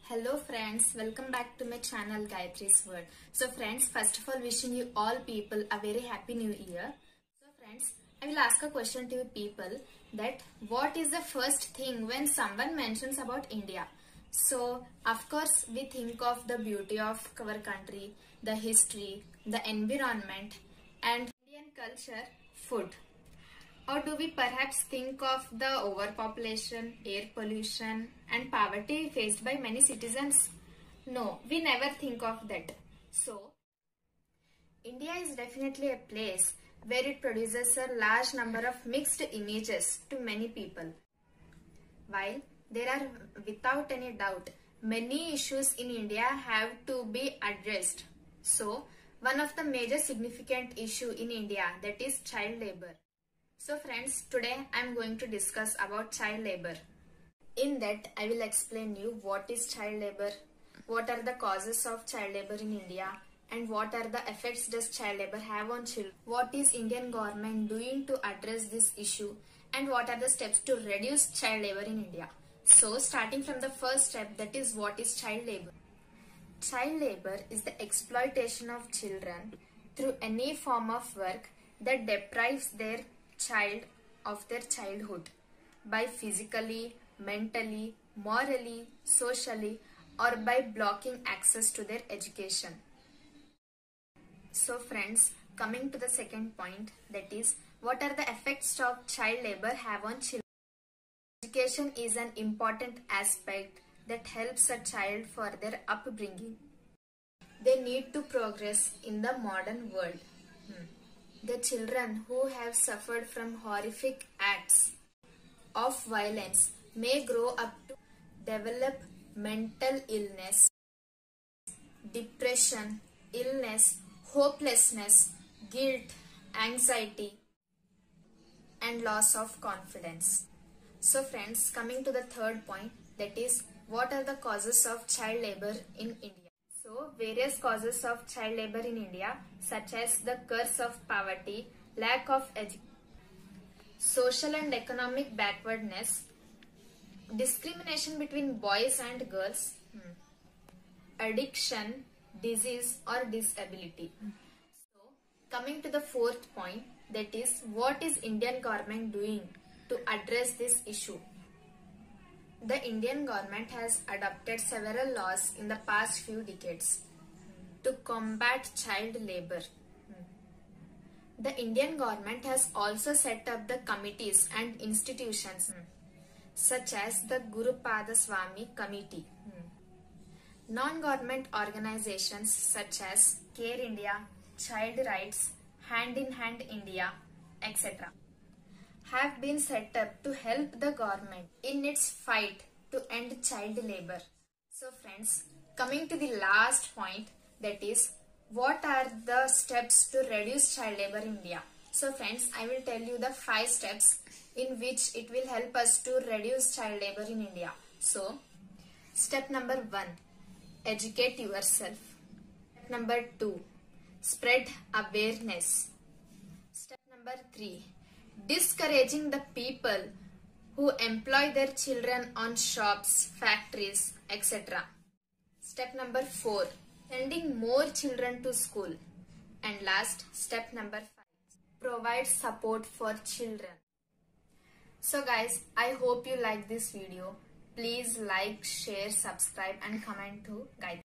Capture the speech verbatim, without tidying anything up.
Hello friends, welcome back to my channel Gayatri's World. So friends, first of all wishing you all people a very happy new year. So friends, I will ask a question to you people that what is the first thing when someone mentions about India? So of course we think of the beauty of our country, the history, the environment and Indian culture, food. Or do we perhaps think of the overpopulation, air pollution and poverty faced by many citizens? No, we never think of that. So, India is definitely a place where it produces a large number of mixed images to many people. While there are without any doubt many issues in India have to be addressed. So, one of the major significant issue in India, that is child labor. So friends, today I am going to discuss about child labor. In that I will explain you what is child labor, what are the causes of child labor in India and what are the effects does child labor have on children. What is Indian government doing to address this issue and what are the steps to reduce child labor in India. So starting from the first step, that is what is child labor. Child labor is the exploitation of children through any form of work that deprives their child of their childhood by physically, mentally, morally, socially or by blocking access to their education. So friends, coming to the second point, that is what are the effects of child labor have on children. Education is an important aspect that helps a child for their upbringing. They need to progress in the modern world. Hmm. The children who have suffered from horrific acts of violence may grow up to develop mental illness, depression, illness, hopelessness, guilt, anxiety, and loss of confidence. So friends, coming to the third point, that is what are the causes of child labor in India. So, various causes of child labor in India, such as the curse of poverty, lack of education, social and economic backwardness, discrimination between boys and girls, addiction, disease or disability. So, coming to the fourth point, that is what is Indian government doing to address this issue. The Indian government has adopted several laws in the past few decades to combat child labor. The Indian government has also set up the committees and institutions such as the Guru Padaswamy Committee. Non-government organizations such as Care India, Child Rights, Hand in Hand India, et cetera have been set up to help the government in its fight to end child labor. So friends, coming to the last point, that is what are the steps to reduce child labor in India. So friends, I will tell you the five steps in which it will help us to reduce child labor in India. So step number one, educate yourself. Step number two, spread awareness. Step number three, discouraging the people who employ their children on shops, factories, et cetera. Step number four, sending more children to school. And last, step number five, provide support for children. So guys, I hope you like this video. Please like, share, subscribe and comment to Gayatri.